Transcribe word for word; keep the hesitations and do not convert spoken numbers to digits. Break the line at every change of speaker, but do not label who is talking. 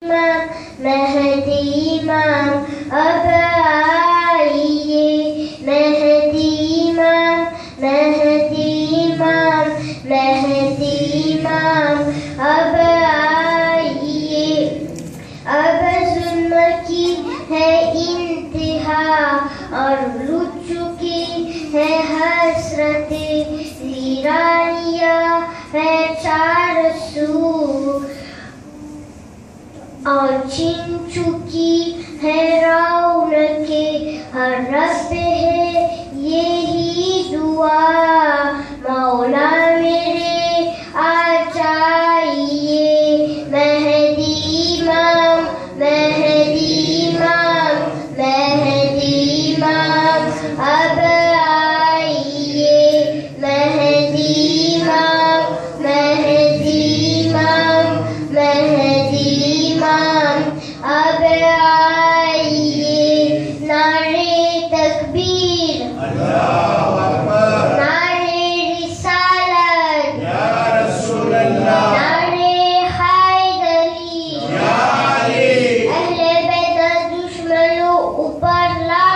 مہدی امام اب آئیے، مہدی امام مہدی امام مہدی امام اب آئیے، اب ظلم کی ہے انتہا اور لٹ چکی ہے حسرت، ویرانیاں ہے چار سو اور چھن چکی ہے رونق، ہر رب ہے یہی دعا، مولا میرے آ جائیے، مہدی امام مہدی امام مہدی امام اب آئیے، مہدی امام مہدی امام مہدی امام اب آئیے، نعرے تکبیر، نعرے رسالت، نعرے حیدری، اہل بیت دشمنوں اوپر لا